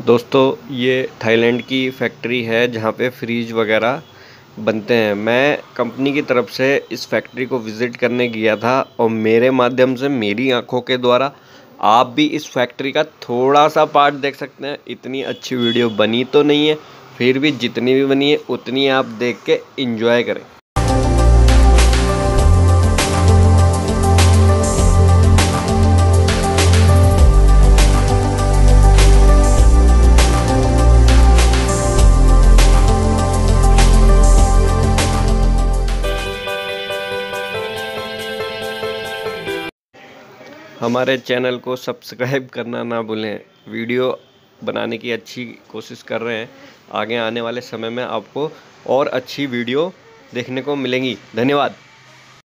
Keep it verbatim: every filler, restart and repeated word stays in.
दोस्तों ये थाईलैंड की फैक्ट्री है जहाँ पे फ्रीज वगैरह बनते हैं। मैं कंपनी की तरफ से इस फैक्ट्री को विज़िट करने गया था और मेरे माध्यम से मेरी आंखों के द्वारा आप भी इस फैक्ट्री का थोड़ा सा पार्ट देख सकते हैं। इतनी अच्छी वीडियो बनी तो नहीं है, फिर भी जितनी भी बनी है उतनी आप देख के एंजॉय करें। हमारे चैनल को सब्सक्राइब करना ना भूलें। वीडियो बनाने की अच्छी कोशिश कर रहे हैं। आगे आने वाले समय में आपको और अच्छी वीडियो देखने को मिलेंगी। धन्यवाद।